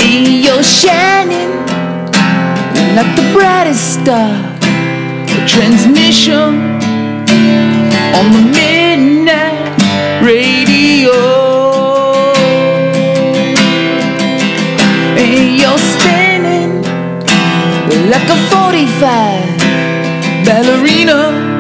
And you're shining like the brightest star. The transmission on the midnight radio. And you're spinning like a 45 ballerina.